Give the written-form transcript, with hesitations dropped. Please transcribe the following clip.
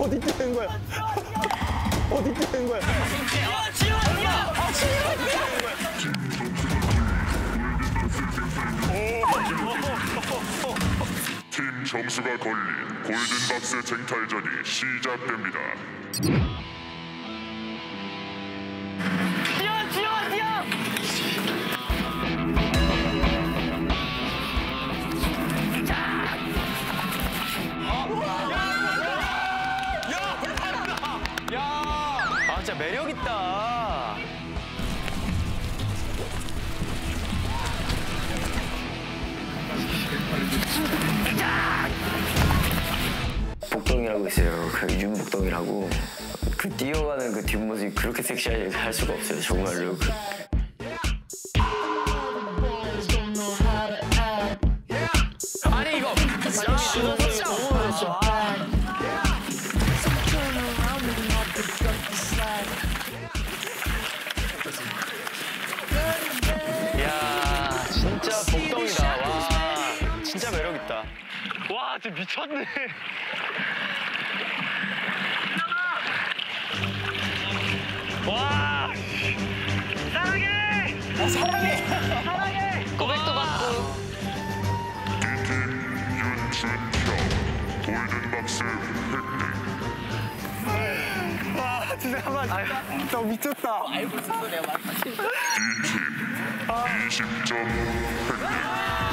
어디 뛰는 거야? 어디 뛰는 거야? 팀 점수가 걸린 골든박스 쟁탈전이 시작됩니다. 진짜 매력 있다. 복덩이라고 있어요. 그 윤복덩이라고. 그 뛰어가는 그 뒷모습이 그렇게 섹시하게 할 수가 없어요. 정말로. 아니 이거. 이야, 진짜 복덩이다. 와, 진짜 매력 있다. 와, 진짜 미쳤네. 와, 사랑해. 사랑해. 사랑해. 고백도 받고. D팀 윤준혁 골든박스 획득. 와, 진짜 한번 너 미쳤다. D팀 20점 획득.